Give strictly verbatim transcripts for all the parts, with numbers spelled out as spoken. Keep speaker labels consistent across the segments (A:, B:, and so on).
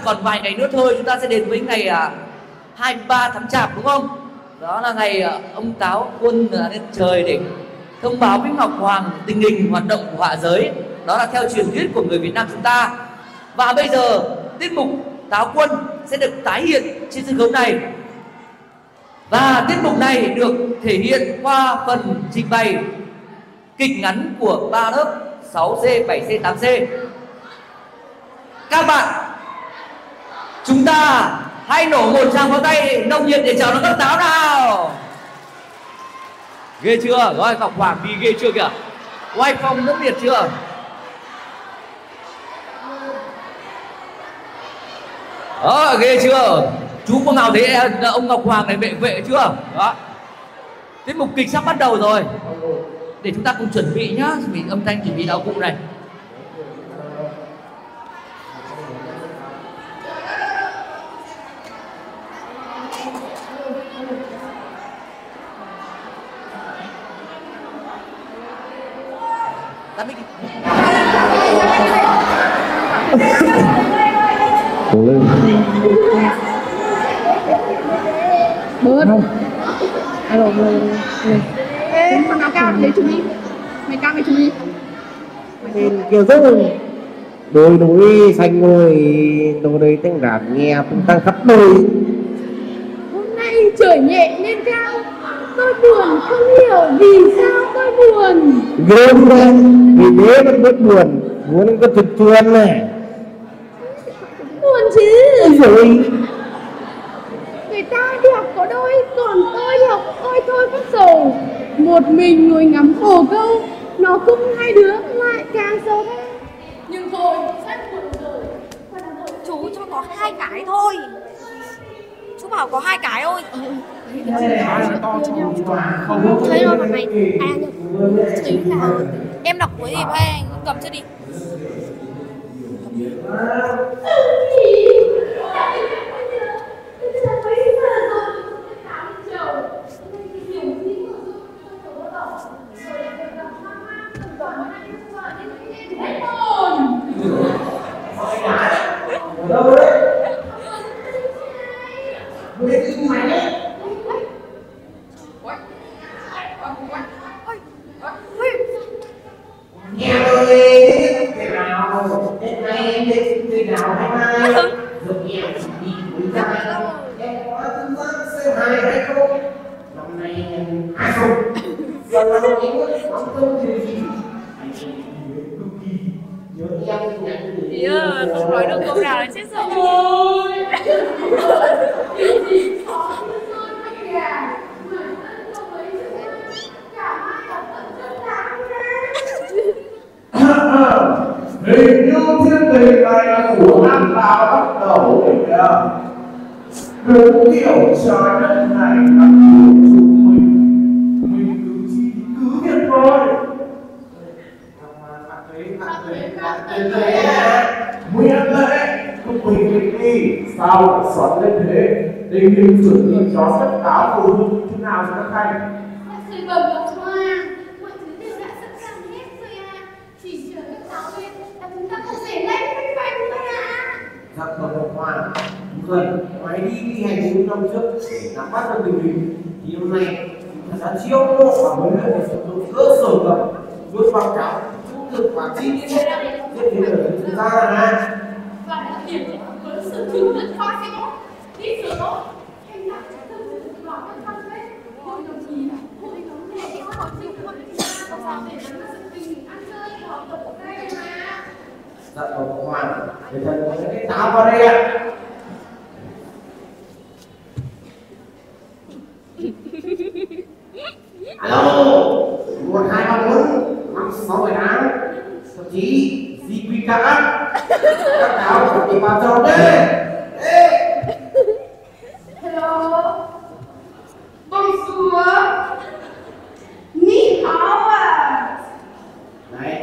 A: còn vài ngày nữa thôi chúng ta sẽ đến với ngày à, hai mươi ba tháng Chạp đúng không? Đó là ngày à, ông Táo Quân à, lên trời để thông báo với Ngọc Hoàng tình hình hoạt động của hạ giới. Đó là theo truyền thuyết của người Việt Nam chúng ta. Và bây giờ tiết mục Táo Quân sẽ được tái hiện trên sân khấu này. Và tiết mục này được thể hiện qua phần trình bày kịch ngắn của ba lớp sáu C, bảy C, tám C. Các bạn, chúng ta hãy nổ một tràng pháo tay nồng nhiệt để chào đón các Táo nào. Ghê chưa? Rồi Ngọc Hoàng đi ghê chưa kìa? Oai phong nước Việt chưa? Đó, ghê chưa? Chú có nào thấy ông Ngọc Hoàng này vệ vệ chưa? Đó. Tiết mục kịch sắp bắt đầu rồi. Để chúng ta cùng chuẩn bị nhá, chuẩn bị âm thanh, chuẩn bị đạo cụ này. Tắt mic đi.
B: Cố lên.
C: Bớt. Alo, alo. Ê, con áo cao lấy chụp đi. Mày cao mày chụp đi.
B: Nên kiểu rất là đồi núi xanh ngồi đồ đây tiếng rạp nghe tung tăng khắp nơi.
C: Hôm nay trời nhẹ nên cao. Tôi buồn không hiểu vì sao tôi buồn.
B: Gớm ra, vì thế nó bớt buồn. Muốn có thực chuồn này.
C: Buồn chứ.
B: Rồi.
C: Người ta đi học có đôi, còn tôi học ôi thôi phát sầu. Một mình ngồi ngắm bồ câu, nó cũng hai đứa lại càng sầu thêm. Nhưng thôi, sắp buồn rồi.
D: Chú cho có hai cái thôi. Chú bảo có hai cái thôi. Thấy rồi mặt mày. À nhầm. Ý là em đọc cái gì vậy anh? Cầm cho đi.
B: Đâu đấy? Người tin mày đấy. Nghe ơi, thế nào? Thế này em định thế nào hay mai? Được em đi với ta. Em có tương giác xem hài hay không? Năm nay em hai không. Giờ là em nóng tâm gì gì? Anh em cực kỳ nhớ em nhắn gửi.
D: Ý ơi, không nói được câu nào là chết rồi.
C: Cái gì khó như sơn hay gà. Người thân không mấy chữ. Cả hai là tận chất đáng ra.
E: Hình như thiên tình này là của Nam Tào bắt đầu đấy kìa. Đúng kiểu trời đất này là của chúng mình. Mình cứ gì cứ biết thôi. Nguyên lệ, không bình tĩnh đi. Sao lại xoắn lên thế? Tình hình chuẩn bị cho tất cả phụ huynh như thế nào cho các khanh?
C: Sự bẩm ngọc hoa, mọi thứ đều đã sẵn sàng hết rồi à. Chỉ chờ các giáo viên là chúng ta không thể lấy phanh phanh thôi à.
E: Dạ bẩm ngọc hoa, người ngoài đi đi hành những năm trước để nắm bắt được tình hình thì hôm nay chúng ta đã chiêu mộ và huấn luyện để sử dụng cơ sở ngầm vượt vào cáo trung thực và chi tiết nhất thiết kế ở chúng ta là
C: Và đã điểm với sự thử rất khoa sẽ có đi sửa tốt hành động thực sự rõ các thân đấy. Hội đồng chí là hội đồng này có học sinh hội chúng ta có sao để nắm bắt sự tình hình ăn chơi của học tập ở đây mà.
E: dạ bẩm ngọc hoa, để thầy có cái táo vào đây ạ. Alo, một hai ba bốn năm sáu bảy tám, thậm chí gì quy cả các cáo chuẩn bị vào trong đây.
C: Hello, bonjour, ni hao à.
E: Này,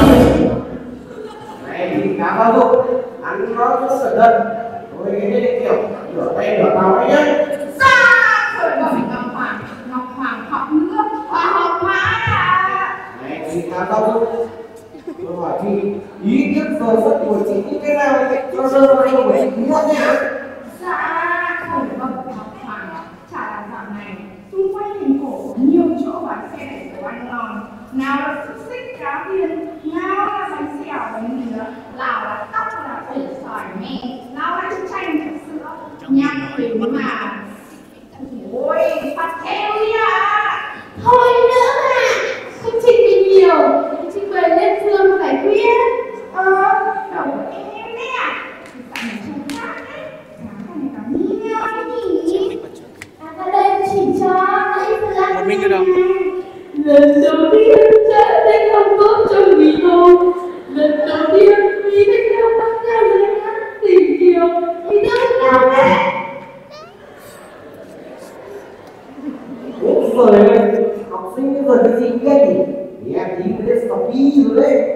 E: này thì cá bao dụng, ăn nó rất cẩn thận. Tôi cái này kiểu rửa tay rửa tao ấy nhé.
C: Ra khởi bẩm Ngọc Hoàng, Ngọc Hoàng học nước và học hóa à.
E: Này thì cá bao dụng. Tôi hỏi thì ý kiến giờ giấc của chị như thế nào vậy? Cho giờ này của chị muộn nhỉ?
C: Dạ không vâng Ngọc Hoàng, chả là dạo này xung quanh thành cổ có nhiều chỗ bán xe để đồ ăn ngon, nào là xúc xích cá viên, nào là bánh xèo bánh mì, nào là tóc là củ sỏi mè, nào là trứng chanh trứng sữa, nhạc đến mà ôi phát theo đi à.
D: Thôi nữa à, không trình thì nhiều, trình bày lên phương giải quyết.
C: Ờ, đầu của em đấy à, tại mình trông khác đấy, cá này cá nhiều nhỉ.
D: À, ra đây chỉ cho lấy ra.
F: Một mình ở đâu?
D: Lần đầu tiên trái tim không tốt trong vì tôi. Lần đầu tiên vì thích nhau bắt nhau lên hát tình yêu. Vì tôi nào đấy.
E: Ủa rồi học sinh bây giờ cái gì cũng biết nhỉ? Thì em tí mới biết stop đi rồi đấy.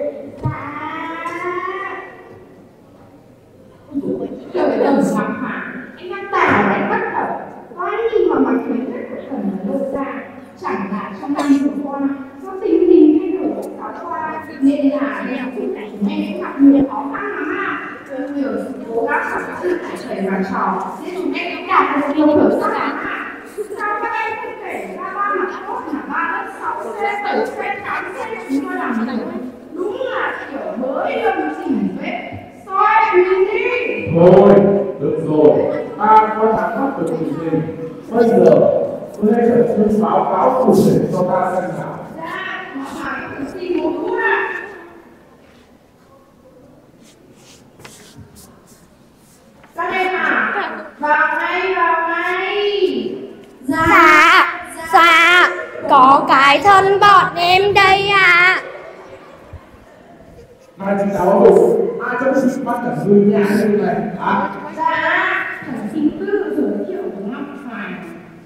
C: Kiểu cái đồng Ngọc Hoàng, em đang tả lại bất cẩn. Có gì mà mặc khuyến khích của thần là đâu ra. Chẳng là trong năm vừa qua, do tình hình thay đổi giáo khoa nên là em cũng em gặp nhiều khó khăn lắm à. Nhiều sự cố gắng sản xuất của thầy và trò nên chúng em cũng đạt được nhiều hiểu sắc lắm à. Sao các em không kể ra ba mặt tốt là ba lớp sáu C, bảy C, tám C chúng tôi làm được. Đúng là kiểu mới lâm chỉnh vết. Xoay mình đi.
E: Thôi, được rồi, ta có thắc mắc được tình hình. Bây giờ, tôi hãy khẩn trương báo cáo cụ thể cho ta xem nào.
C: Dạ, Ngọc Hoàng thử xin một phút ạ. Các em à, vào ngay, vào ngay.
D: Dạ, dạ, có cái thân bọn em đây ạ.
E: Hai chị giáo rồi, ai cho chị bắt cả người nhà như này hả?
C: Dạ, thần xin tự giới thiệu với Ngọc Hoàng.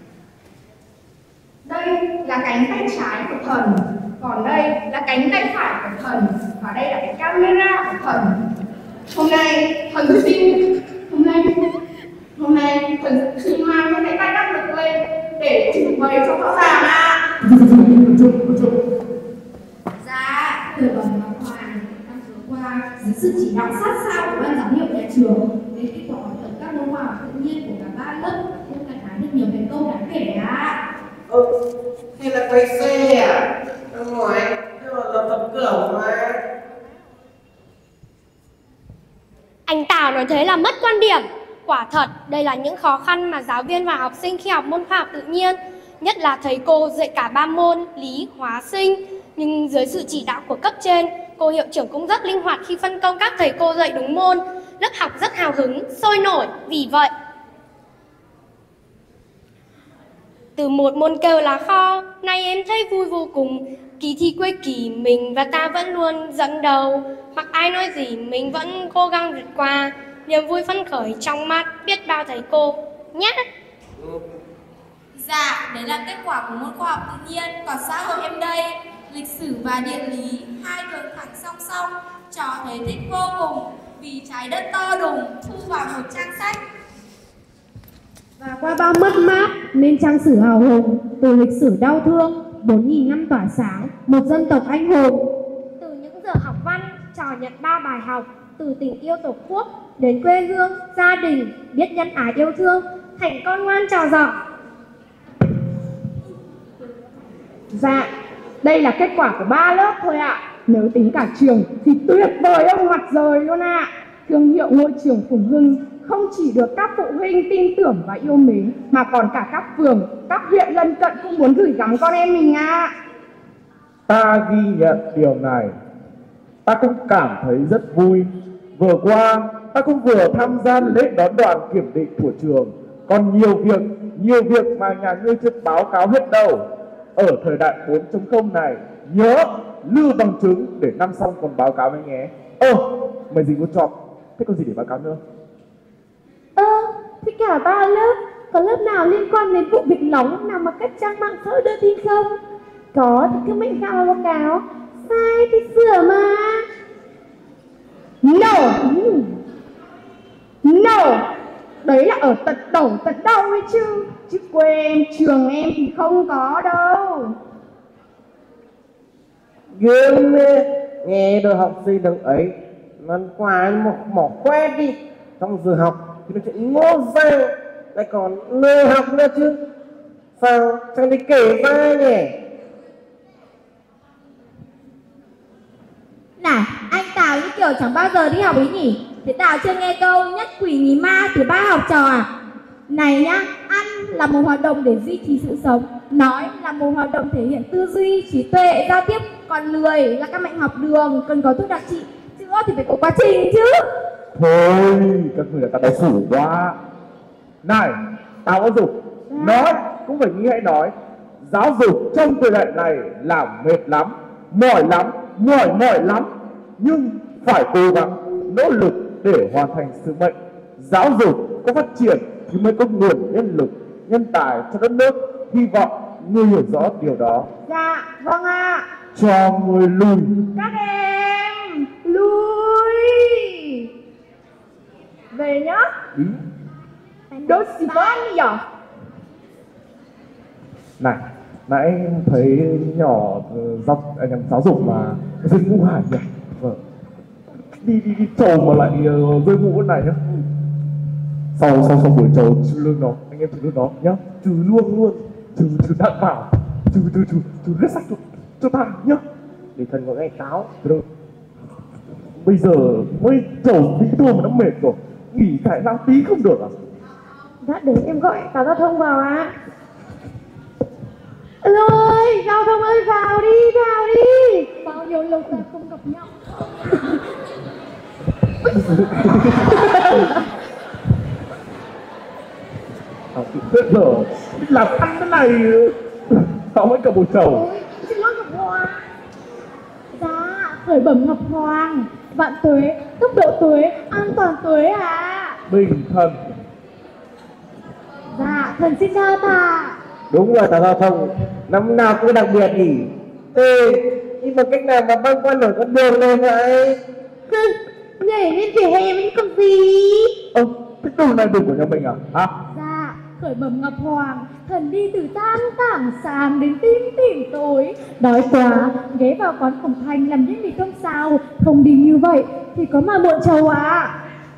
C: Đây là cánh tay trái của thần, còn đây là cánh tay phải của thần, và đây là cái camera của thần. Hôm nay thần xin, hôm nay, hôm nay thần xin mang cái tay đắc lực lên để trình bày cho rõ ràng ạ. Dạ, thưa bà Ngọc Hoàng, năm vừa qua dưới sự chỉ đạo sát sao của ban giám hiệu nhà trường về kết quả học tập các môn khoa học tự nhiên của cả ba lớp cũng gặt hái được nhiều thành công đáng kể ạ.
E: Ơ, hay là quay xe à? Năm ngoái, nhưng mà là tập cửa mà.
D: Anh Tào nói thế là mất quan điểm. Quả thật, đây là những khó khăn mà giáo viên và học sinh khi học môn khoa học tự nhiên, nhất là thầy cô dạy cả ba môn lý, hóa, sinh. Nhưng dưới sự chỉ đạo của cấp trên, cô hiệu trưởng cũng rất linh hoạt khi phân công các thầy cô dạy đúng môn. Lớp học rất hào hứng, sôi nổi. Vì vậy, từ một môn kêu lá kho, nay em thấy vui vô cùng. Kỳ thi cuối kỳ mình và ta vẫn luôn dẫn đầu. Mặc ai nói gì mình vẫn cố gắng vượt qua. Niềm vui phấn khởi trong mắt biết bao thầy cô nhé.
G: Dạ, đấy là kết quả của môn khoa học tự nhiên. Còn xã hội em đây, lịch sử và địa lý, hai đường thẳng song song, cho thấy thích vô cùng. Vì trái đất to đùng, thu vào một trang sách.
H: Và qua bao mất mát nên trang sử hào hùng, từ lịch sử đau thương, bốn nghìn năm tỏa sáng, một dân tộc anh hùng.
D: Từ những giờ học văn, trò nhận ba bài học, từ tình yêu tổ quốc đến quê hương, gia đình, biết nhân ái yêu thương, thành con ngoan trò giỏi.
H: Dạ, đây là kết quả của ba lớp thôi ạ. À. Nếu tính cả trường thì tuyệt vời ông mặt rời luôn ạ. À. Thương hiệu ngôi trường Phùng Hưng không chỉ được các phụ huynh tin tưởng và yêu mến, mà còn cả các phường, các huyện lân cận cũng muốn gửi gắm con em mình ạ. À.
I: Ta ghi nhận điều này. Ta cũng cảm thấy rất vui. Vừa qua, ta cũng vừa tham gia lễ đón đoàn kiểm định của trường. Còn nhiều việc, nhiều việc mà nhà ngươi chưa báo cáo hết đâu. Ở thời đại bốn chấm không này, nhớ lưu bằng chứng để năm sau còn báo cáo với nhé. Ơ, mày gì muốn chọn? Thế còn gì để báo cáo nữa?
H: Ơ, thế cả ba lớp, có lớp nào liên quan đến vụ việc nóng nào mà các trang mạng xã hội đưa tin không? Có thì cứ mạnh dạn báo cáo, sai thì sửa mà. No, no, đấy là ở tận đầu tận đâu ấy chứ, chứ quê em, trường em thì không có đâu.
E: Gương nghe đôi học sinh đồng ấy Lần qua một mỏ quét đi. Trong giờ học thì nó chuyện ngô giang, lại còn lười học nữa chứ. Sao chẳng đi kể ra nhỉ?
F: Này, anh Tào như kiểu chẳng bao giờ đi học ấy nhỉ? Thế Tào chưa nghe câu nhất quỷ nhí ma thứ ba học trò à? Này nhá, ăn là một hoạt động để duy trì sự sống, nói là một hoạt động thể hiện tư duy, trí tuệ, giao tiếp, còn lười là các bệnh học đường cần có thuốc đặc trị, chữa thì phải có quá trình chứ.
I: Thôi, các người là ta đau phủ quá. Này, tao giáo dục, nói cũng phải nghĩ hãy nói. Giáo dục trong thời đại này là mệt lắm, mỏi lắm, mỏi mỏi lắm. Nhưng phải cố gắng, nỗ lực để hoàn thành sứ mệnh. Giáo dục có phát triển thì mới có nguồn nhân lực, nhân tài cho đất nước. Hy vọng ngươi hiểu rõ điều đó.
F: Dạ, vâng ạ.
I: Cho người lùi.
F: Các em lui về nhá.
I: Ý.
F: Đốt xì con đi nhở.
I: Này, nãy thấy nhỏ dọc anh em giáo dục mà rơi mũ hải nhỉ? Vâng. Đi đi đi trầu mà lại uh, rơi mũ này nhá. Sau sau sau buổi trầu trừ lương nó, anh em trừ lương nó nhá, trừ luôn luôn, trừ trừ đạn vào, trừ trừ trừ trừ hết sạch cho, cho ta nhá.
E: Để thần có nghe táo.
I: Được. Bây giờ mới trầu tí thôi mà nó mệt rồi, nghỉ giải lao tí không được à?
F: Dạ để em gọi cả giao thông vào ạ. Ơi, giao thông ơi, vào đi, vào đi. Bao nhiêu lâu rồi không gặp nhau.
I: À, tự giờ làm ăn cái này sao mới cả buổi trầu.
F: Ôi, xin lỗi Ngọc Hoàng. Dạ, khởi bẩm Ngọc Hoàng, vạn tuế, tốc độ tuế, an toàn tuế à.
I: Bình thần.
F: Dạ, thần xin đa tạ.
E: Đúng rồi tao giao thông, năm nào cũng đặc biệt nhỉ. Ê, nhưng mà cách nào mà băng qua nổi con đường này vậy?
F: Nhảy lên vỉa hè mình còn gì.
I: Ơ, cái đường này đường của nhà mình à? Hả?
F: Dạ, khởi bẩm Ngọc Hoàng, thần đi từ tan tảng sáng đến tím tỉm tối. Đói quá, ghé vào quán Khổng Thành làm những mì cơm xào. Không đi như vậy thì có mà muộn trầu à.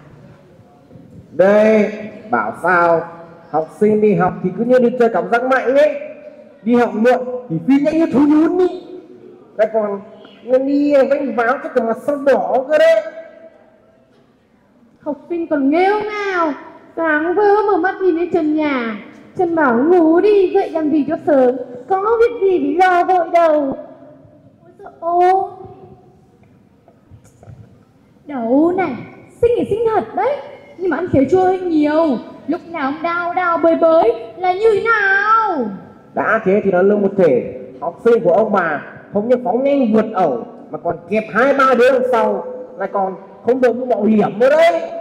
E: Đây, bảo sao học sinh đi học thì cứ như đi chơi cảm giác mạnh ấy. Đi học muộn thì phi nhanh như thú nhún đi. Lại còn nên đi vánh váo cho cả mặt sâu đỏ cơ đấy.
F: Học sinh còn nghêu ngào, sáng vừa mở mắt nhìn lên trần nhà, Trần bảo ngủ đi, dậy làm gì cho sớm, có việc gì bị lo vội đâu. Ôi trời ô, đâu này, xinh thì xinh thật đấy, nhưng mà ăn khế chua hơi nhiều, lúc nào cũng đau đau bơi bới là như thế nào?
E: Đã thế thì nó lương một thể. Học sinh của ông bà không những phóng nhanh vượt ẩu mà còn kẹp hai ba đứa đằng sau, lại còn không đội mũ bảo hiểm nữa đấy.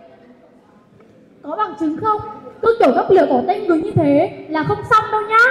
F: Có bằng chứng không? Cứ kiểu gấp lửa cổ tên người như thế là không xong đâu nhá.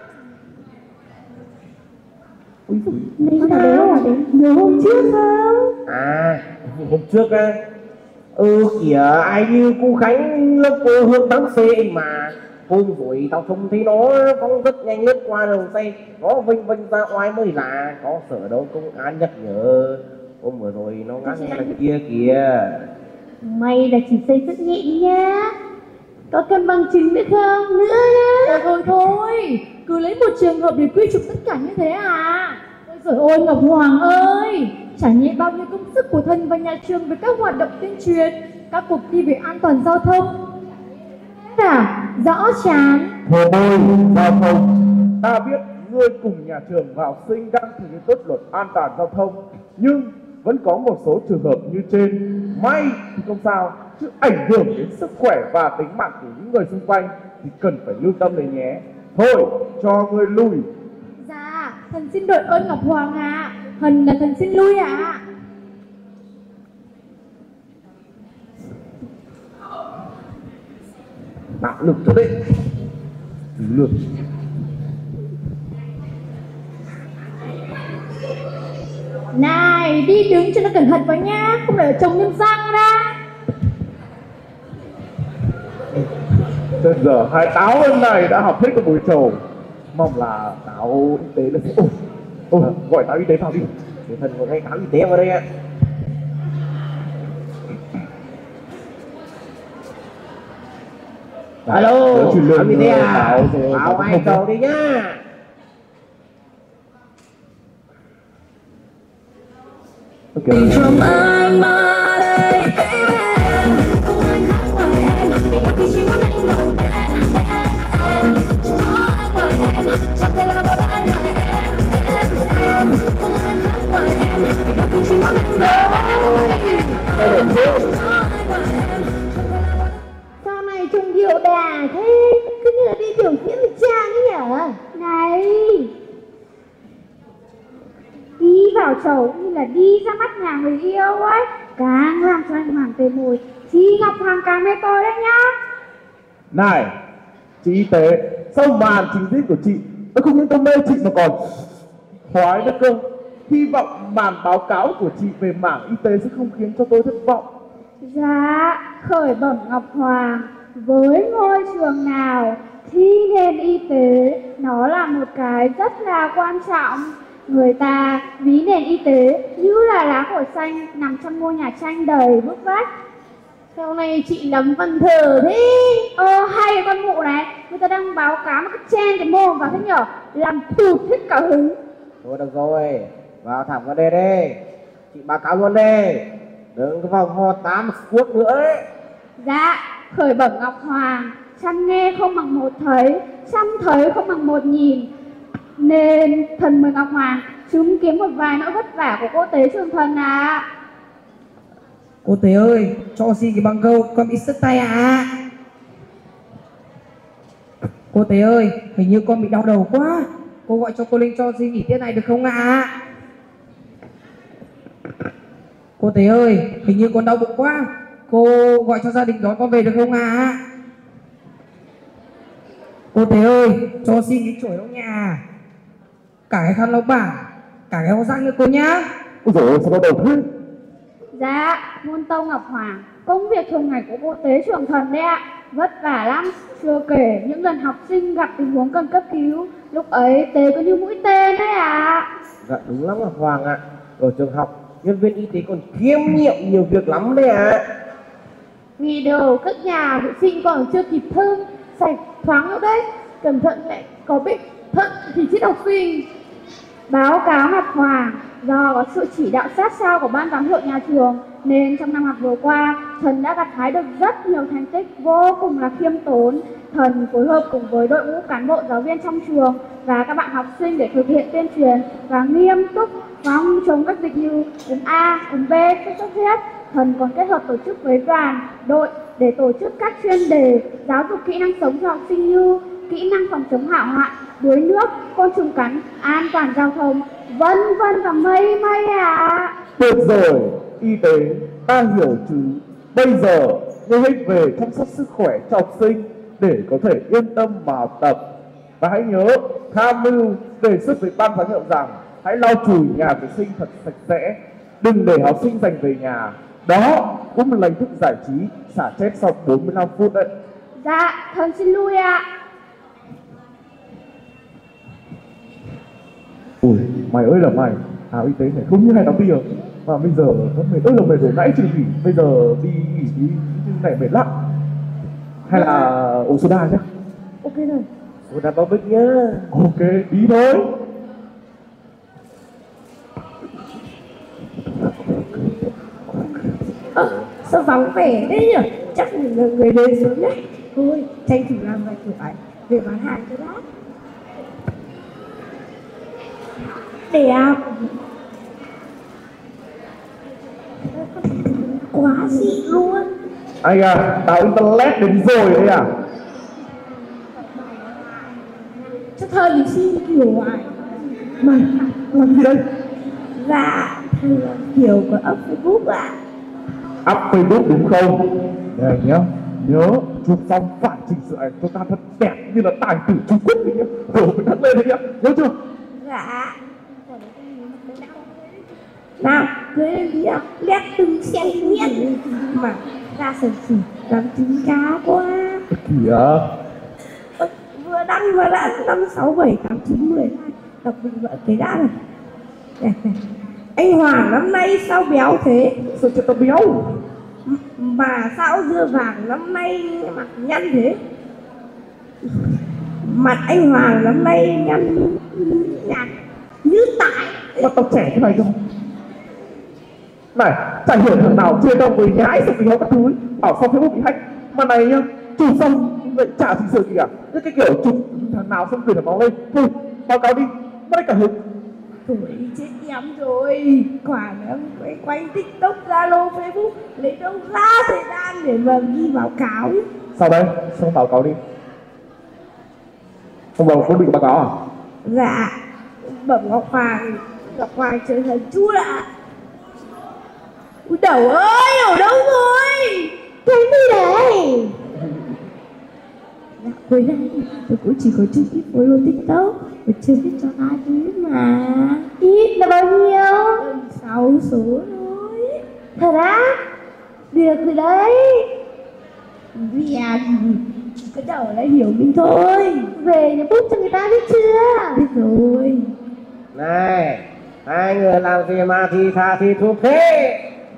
F: Đây là đến nhớ hôm trước không?
E: À, hôm trước á. Ừ kìa, ai như cô Khánh lớp cô Hương Thắng C mà. Hôm rồi tao trông thấy nó phóng rất nhanh lướt qua đường dây, nó vinh vinh ra oai mới là. Có sở đâu công an nhắc nhở. Hôm vừa rồi nó ngã nghe đằng kia kìa.
F: May là chỉ xây rất nhẹ nhá. Có cần bằng chứng nữa không? Nữa nhá. Thôi thôi, cứ lấy một trường hợp để quy chụp tất cả như thế à? Ôi giời ôi Ngọc Hoàng ơi, trải nghiệm bao nhiêu công sức của thân và nhà trường về các hoạt động tuyên truyền, các cuộc thi về an toàn giao thông. À, rõ chán.
I: Hồ bôi, giao thông. Ta biết ngươi cùng nhà trường và học sinh đang thực hiện tốt luật an toàn giao thông, nhưng vẫn có một số trường hợp như trên. May thì không sao, chứ ảnh hưởng đến sức khỏe và tính mạng của những người xung quanh thì cần phải lưu tâm đấy nhé. Thôi, cho ngươi lui.
F: Dạ, thần xin đội ơn Ngọc Hoàng ạ. À. Thần là thần xin lui ạ. À.
E: Bạo lực cho đấy.
I: Lực.
F: Này, đi đứng cho nó cẩn thận vào nha, không để chồng nhân răng ra.
I: Bây giờ hai táo hôm này đã học hết cái buổi trầu, mong là táo y tế là sẽ ổn. Ôi, gọi táo y tế vào đi.
E: Để thần có ngay táo y tế vào đây ạ. Alo, làm gì thế à? Bảo anh cậu đi nhá.
I: Okay.
F: Sao này trông điệu đà thế, cứ như là đi biểu diễn với Trang ấy nhở? Này, đi vào chầu như là đi ra mắt nhà người yêu ấy, càng làm cho anh Hoàng tê môi, chị Ngọc Hoàng càng mê tôi đấy nhá.
I: Này, chị y tế, sau màn trình diễn của chị, tôi không những tôi mê chị mà còn khoái nữa cơ. Hy vọng màn báo cáo của chị về mảng y tế sẽ không khiến cho tôi thất vọng.
F: Dạ, khởi bẩm Ngọc Hoàng, với ngôi trường nào thi nền y tế nó là một cái rất là quan trọng. Người ta ví nền y tế như là lá phổi xanh nằm trong ngôi nhà tranh đầy bức vách. Sau này chị nắm văn thờ thế. Ờ hay cái con mụ này, người ta đang báo cáo mà cứ chen cái mồm vào thế nhở, làm tụt hết cả hứng.
E: Thôi được rồi, vào thẳng vấn đề đi. Chị báo cáo luôn đi, đừng có vòng ho tám phút nữa ấy.
F: Dạ, khởi bẩm Ngọc Hoàng, chăm nghe không bằng một thấy, chăm thấy không bằng một nhìn. Nên thần mời Ngọc Hoàng chứng kiến một vài nỗi vất vả của cô Tế Trường Thần à.
J: Cô Tế ơi, cho xin cái băng câu, con bị sứt tay à. Cô Tế ơi, hình như con bị đau đầu quá. Cô gọi cho cô Linh cho xin nghỉ tiết này được không ạ? À? Cô Tế ơi, hình như con đau bụng quá. Cô gọi cho gia đình đón con về được không ạ? À? Cô Tế ơi, cho xin cái chổi lau nhà, cả cái khăn lau bảng, cả cái áo răng nữa cô nhá.
I: Ôi dồi ôi, sao đau đầu thế?
F: Dạ, Môn Tông Ngọc Hoàng, công việc thường ngày của cô Tế Trường Thần đấy ạ. Vất vả lắm, chưa kể những lần học sinh gặp tình huống cần cấp cứu, lúc ấy Tế có như mũi tên đấy ạ.
E: Dạ đúng lắm Ngọc Hoàng ạ. Ở trường học, nhân viên y tế còn kiêm nhiệm nhiều việc lắm đấy ạ.
F: Vì đồ các nhà vệ sinh còn chưa kịp thơm, sạch thoáng nữa đấy. Cẩn thận lại có bệnh thận thì chết học sinh. Báo cáo Ngọc Hoàng, do có sự chỉ đạo sát sao của ban giám hiệu nhà trường nên trong năm học vừa qua, Thần đã gặt hái được rất nhiều thành tích vô cùng là khiêm tốn. Thần phối hợp cùng với đội ngũ cán bộ giáo viên trong trường và các bạn học sinh để thực hiện tuyên truyền và nghiêm túc phòng chống các dịch như cúm A, cúm B, sốt xuất huyết. Thần còn kết hợp tổ chức với đoàn, đội để tổ chức các chuyên đề giáo dục kỹ năng sống cho học sinh như kỹ năng phòng chống hỏa hoạn, đuối nước, côn trùng cắn, an toàn giao thông, vân vân và mây mây ạ. À.
I: Được rồi, y tế, ta hiểu chứ. Bây giờ, ngươi hãy về chăm sóc sức khỏe cho học sinh để có thể yên tâm mà học tập. Và hãy nhớ tham mưu đề xuất với ban giám hiệu rằng hãy lau chùi nhà vệ sinh thật sạch sẽ, đừng để học sinh dành về nhà. Đó cũng là hình thức giải trí xả stress sau bốn mươi lăm phút đấy.
F: Dạ, thần xin lui ạ. À.
I: Ui, mày ơi là mày, áo y tế này không như hai năm bia. Mà bây giờ nó mệt ơi là mệt rồi, nãy chưa nghỉ, bây giờ đi nghỉ đi, này mệt lắm. Hay là uống soda nhá.
F: Ok rồi.
E: Soda bao bích nhá.
I: Ok, đi thôi.
K: À, sao vắng vẻ đấy nhỉ? Chắc là người đến sớm đấy. Thôi, tranh thủ làm vài kiểu ảnh về bán hàng cho đó. Đẹp. Quá xịn luôn.
I: Anh à, tao internet đến rồi đấy à?
K: Chắc thơ thì xin kiểu ảnh.
I: Mày, làm gì đây?
K: Dạ, thơ là kiểu của up Facebook ạ.
I: À. Up Facebook đúng không? Đây nhá, nhớ chụp xong phải chỉnh sửa ảnh cho ta thật đẹp như là tài tử Trung Quốc đấy nhá. Rồi mình thắt lên đấy nhá, nhớ chưa?
K: Dạ. Nào, cưới lên đi ạ, lét từng xem miết mà ra sần sỉ, làm trứng cá quá.
I: Kìa
K: ờ, vừa đăng vừa đã năm sáu bảy tám chín mười đọc bình luận thấy đã này. Đẹp này. Anh Hoàng năm nay sao béo thế?
I: Sao cho tao béo?
K: Mà sao dưa vàng năm nay mặt nhăn thế? Mặt anh Hoàng năm nay nhăn nhạt như tải.
I: Mà tao trẻ thế này không? Này, chả hiểu thằng nào chia tao với nhái xong vì họ các thứ bảo xong Facebook bị hack. Mà này nhá, chụp xong lại chả gì sự gì cả. Thế cái kiểu chụp thằng nào xong gửi thằng máu lên. Thôi, báo cáo đi, mất cả hứng.
K: Thôi chết em rồi. Quả nữa quay quay TikTok, Zalo, Facebook lấy đâu ra thời gian để mà ghi báo cáo.
I: Sao đây? Xong báo cáo đi. Không báo có bị báo cáo à?
K: Dạ, bẩm Ngọc Hoàng, Ngọc Hoàng trở thành chú ạ. Ui đầu ơi, ở đâu rồi? Cái gì đấy? Dạ, hồi nay tôi cũng chỉ có chưa biết follow TikTok và chưa biết cho ai biết mà. Ít là bao nhiêu? Sáu số thôi. Thật á? Được rồi đấy. Vì à, cái đầu lại hiểu mình thôi. Về nhà bút cho người ta biết chưa? Biết rồi.
B: Này, hai người làm gì mà thì thà thì thục thế?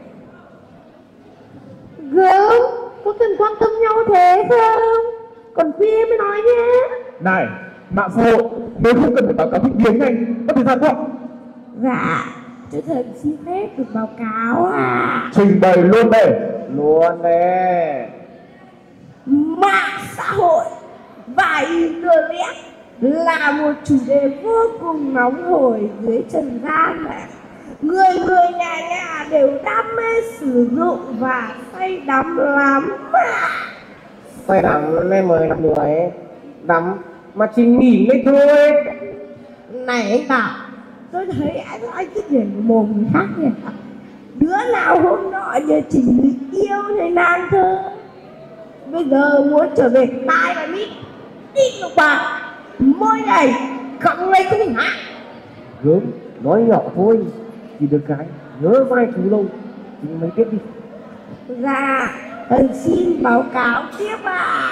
F: Gớm, có cần quan tâm nhau thế không? Còn khuya mới nói nhé.
I: Này, mạng xã hội nếu không cần phải báo cáo thích biến ngay, có thời gian không?
K: Dạ, chú thần xin phép được báo cáo à.
I: Trình bày luôn đây.
B: Luôn đây.
K: Mạng xã hội và internet là một chủ đề vô cùng nóng hổi dưới trần gian này. Người người nhà nhà đều đam mê sử dụng và say đắm lắm.
B: Say đắm nên mời làm người đắm mà chỉ nghỉ mới thôi.
K: Này anh Bảo, tôi thấy anh nói cái gì của mồm người khác nhỉ? Đứa nào hôm nọ nhờ Trình người yêu hay nan thơ, bây giờ muốn trở về tai và mít ít một bà môi này cọng này cũng hả?
B: Gớm, nói nhỏ thôi, chỉ được cái nhớ vai thú lâu thì mới tiếp đi.
K: Dạ, thần xin báo cáo tiếp ạ.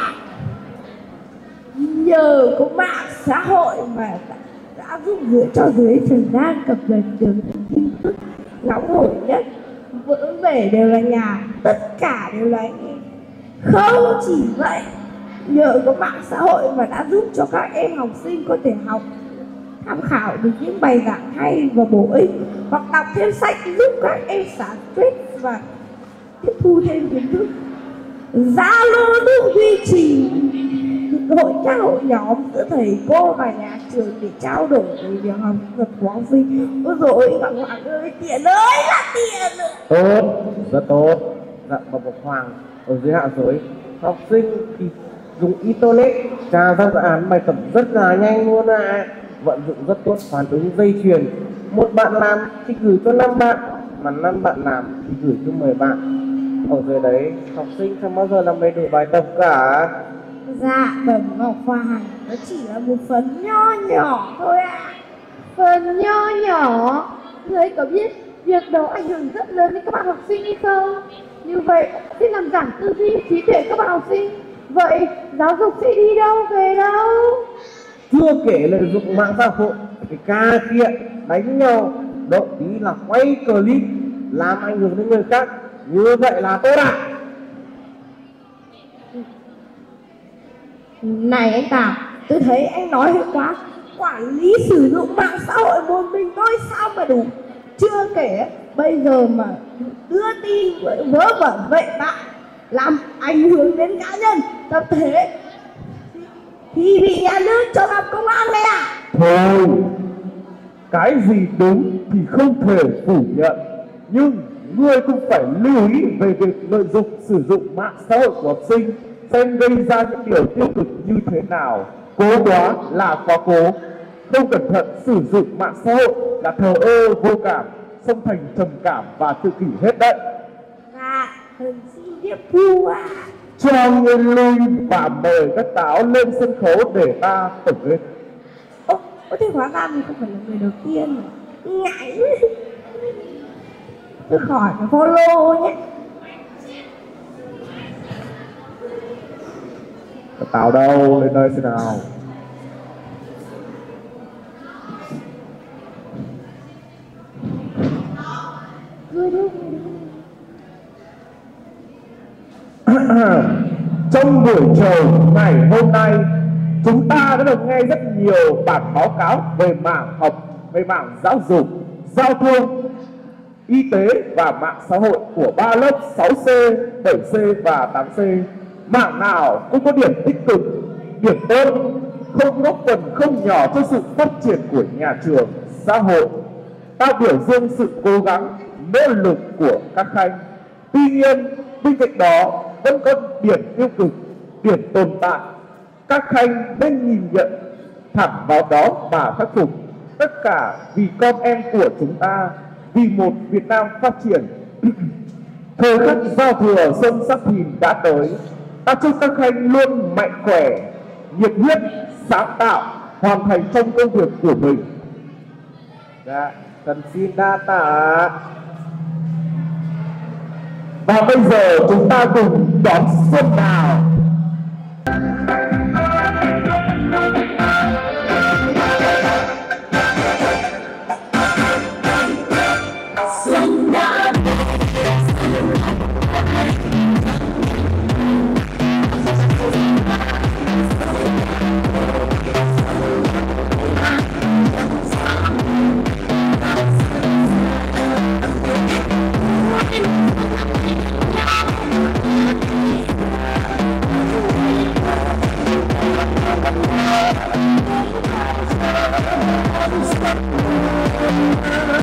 K: Nhờ có mạng xã hội mà đã, đã giúp gửi cho dưới trần gian cập nhật được tin tức nóng hổi nhất, vỡ bể đều là nhà, tất cả đều là anh em. Không chỉ vậy, nhờ có mạng xã hội mà đã giúp cho các em học sinh có thể học, tham khảo được những bài giảng hay và bổ ích, hoặc đọc thêm sách giúp các em xả stress và tiếp thu thêm kiến thức. Zalo giúp duy trì hội các hội nhóm giữa thầy cô và nhà trường để trao đổi về việc học tập của học sinh. Ôi dồi ôi, Ngọc Hoàng ơi, tiền ơi là tiền nữa.
B: Tốt, rất tốt. Dạ, Ngọc Hoàng ở dưới hạ giới học sinh thì dùng internet tra ra dự án bài tập rất là nhanh luôn ạ. À. Vận dụng rất tốt phản ứng dây chuyền. Một bạn làm thì gửi cho năm bạn, mà năm bạn làm thì gửi cho mười bạn. Ở dưới đấy học sinh không bao giờ làm đầy đủ bài tập cả.
K: Dạ, bẩm Ngọc Hoàng, nó chỉ là một phần nho nhỏ thôi ạ. À.
F: Phần nho nhỏ? Người ấy có biết việc đó ảnh hưởng rất lớn đến các bạn học sinh hay không? Như vậy sẽ làm giảm tư duy trí tuệ các bạn học sinh. Vậy giáo dục sẽ đi đâu về đâu?
B: Chưa kể lợi dụng mạng xã hội để ca kiện, đánh nhau, động tí là quay clip làm ảnh hưởng đến người khác. Như vậy là tốt ạ. À?
K: Này anh Tào, tôi thấy anh nói hơi quá. Quản lý sử dụng mạng xã hội một mình thôi sao mà đủ. Chưa kể bây giờ mà đưa tin vớ vẩn vậy bạn, làm ảnh hưởng đến cá nhân, tập thể thì bị nhà nước cho làm công an này à?
I: Thôi, cái gì đúng thì không thể phủ nhận, nhưng ngươi cũng phải lưu ý về việc lợi dụng sử dụng mạng xã hội của học sinh, xem gây ra những điều tiêu cực như thế nào. Cố quá là quá cố, không cẩn thận sử dụng mạng xã hội là thờ ơ vô cảm, xông thành trầm cảm và tự kỷ hết đấy.
K: Dạ, thần xin tiếp thu ạ.
I: Cho nguyên lui và mời các táo lên sân khấu để ta tổng kết.
K: Ô, ô thế hóa ra mình không phải là người đầu tiên. Ngại. Tôi khỏi phải follow nhé.
I: Các táo đâu, lên đây xem nào. Trong buổi chiều ngày hôm nay, Chúng ta đã được nghe rất nhiều bản báo cáo về mảng học, về mảng giáo dục, giao thông, y tế và mạng xã hội của ba lớp sáu C, bảy C và tám C. Mảng nào cũng có điểm tích cực, điểm tốt, không góp phần không nhỏ cho sự phát triển của nhà trường, xã hội. Ta biểu dương sự cố gắng, nỗ lực của các khanh. Tuy nhiên, bên cạnh đó vẫn có điểm tiêu cực, điểm tồn tại. Các khanh nên nhìn nhận thẳng vào đó mà khắc phục. Tất cả vì con em của chúng ta, vì một Việt Nam phát triển. Thời khắc giao thừa Xuân Giáp Thìn đã tới. Ta chúc các khanh luôn mạnh khỏe, nhiệt huyết, sáng tạo, hoàn thành trong công việc của mình. Dạ, cần xin đa tạ. Và bây giờ chúng ta cùng đón xuân nào.
L: Xuân đã
I: Thank you.